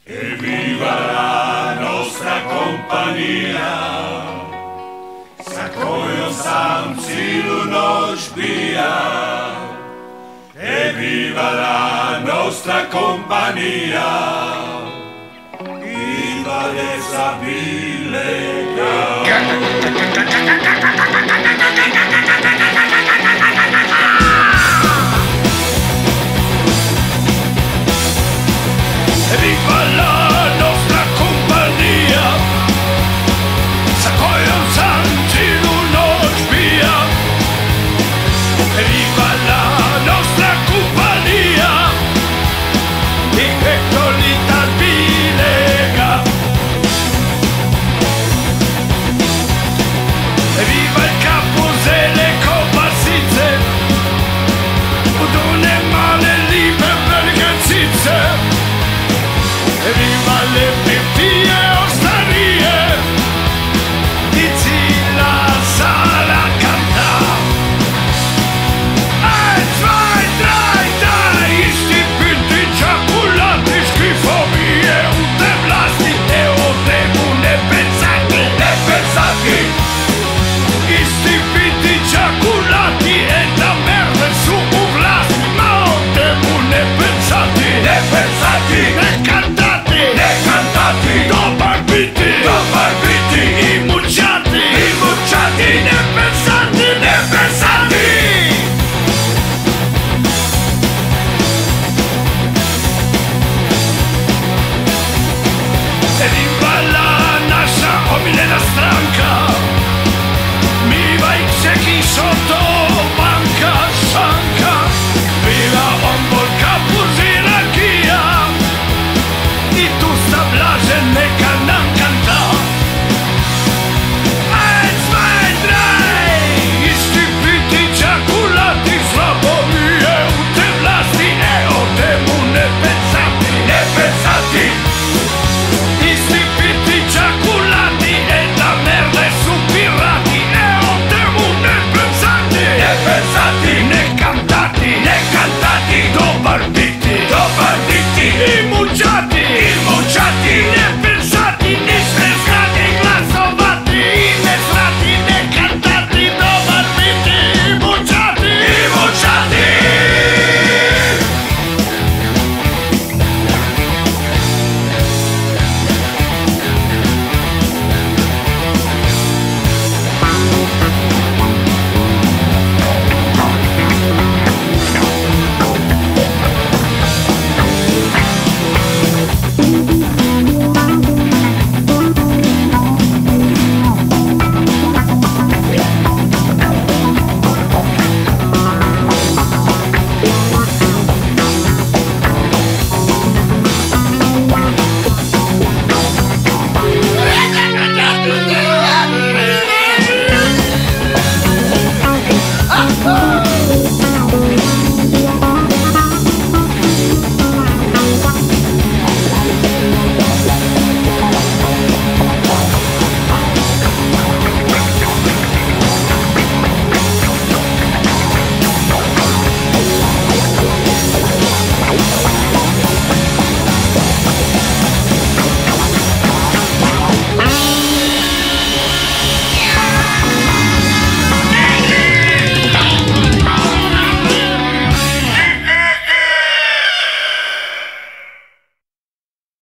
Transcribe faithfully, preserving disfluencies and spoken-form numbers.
Evviva la nostra compagnia, sa kojom sam cijelu noć bija. Evviva la nostra compagnia, invalesabile. Evviva la nostra compagnia, sa kojom sam cijelu noć bija. Evviva la nostra compagnia, i hektolitar bilega. Evviva il capus e le copasice, od one male libe belgancice. Evviva le pirtije ostarije, i cijela sala kanta. Ein, zwei, drei, daj, isti pinti čakulati, škrifovije u te vlasti, e o temu ne pensati, ne pensati. Isti pinti čakulati, e da merde su u vlasti, ma o temu ne pensati, ne pensati, ne cantati, ne cantati, dobar biti, dobar biti, i mučati, i mučati, ne pensati, ne pensati. Evviva la naša omiljena stranka, Miva i Čeki Šoto, banka, šanka, Viva Ombol, Kapuz i rakija, i tu sta Blaže neka nam kanta. Ein, zwei, drei, isti piti čakulati, slabovije u te vlasti, e o temu ne pensati, ne pensati. Isti piti čakulati, e da merde su pirati, e o temu ne pensati, ne pensati, ne cantati, ne cantati, dobar biti, dobar biti, i mučati, i mučati, ne pensati.